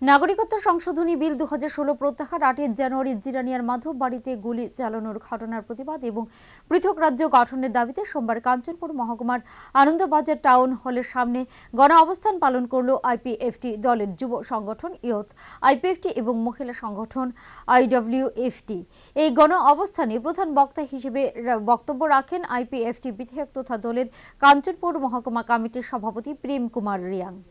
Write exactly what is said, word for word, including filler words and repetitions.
নাগরিকত্ব সংশোধনী বিল দু হাজার ষোলো প্রত্যাহার আটই জানুয়ারি জিরানিয়ার মাধব বাড়িতে গুলি চালানোর ঘটনার প্রতিবাদ এবং পৃথক রাজ্য গঠনের দাবিতে সোমবার কাঞ্চনপুর মহকুমার আনন্দবাজার টাউন হলের সামনে গণ অবস্থান পালন করল আইপিএফটি দলের যুব সংগঠন ইয়ত আইপিএফটি এবং মহিলা সংগঠন আইডব্লিউএফটি। এই গণ অবস্থানে প্রধান বক্তা হিসেবে বক্তব্য রাখেন আইপিএফটি বিধায়ক তথা দলের কাঞ্চনপুর মহকুমা কমিটির সভাপতি প্রেম কুমার রিয়াং।